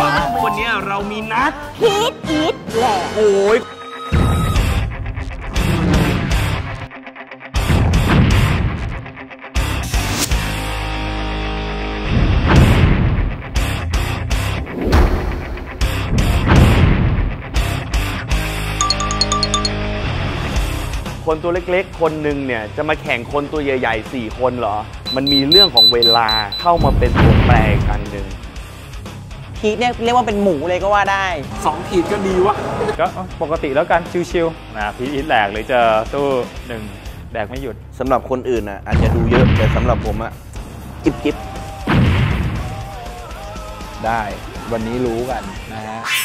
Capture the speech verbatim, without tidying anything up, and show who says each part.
Speaker 1: วันนี้เรามีนัด
Speaker 2: พีทอีทแหละ
Speaker 1: โอ้ยคนตัวเล็กๆคนหนึ่งเนี่ยจะมาแข่งคนตัวใหญ่ๆสี่คนเหรอมันมีเรื่องของเวลาเข้ามาเป็นตัวแปรกันหนึ่ง
Speaker 2: พีทเนี่ยเรียกว่าเป็นหมูเลยก็ว่าได้
Speaker 1: สองขีดก็ดีวะ
Speaker 3: ก็ปกติแล้วกันชิวๆนะพีทอีทแหลกหรือจะตู้หนึ่งแดกไม่หยุด
Speaker 4: สำหรับคนอื่นอ่ะอาจจะดูเยอะแต่สำหรับผมอ่ะจิบจิบ
Speaker 5: ได้วันนี้รู้กันนะฮะ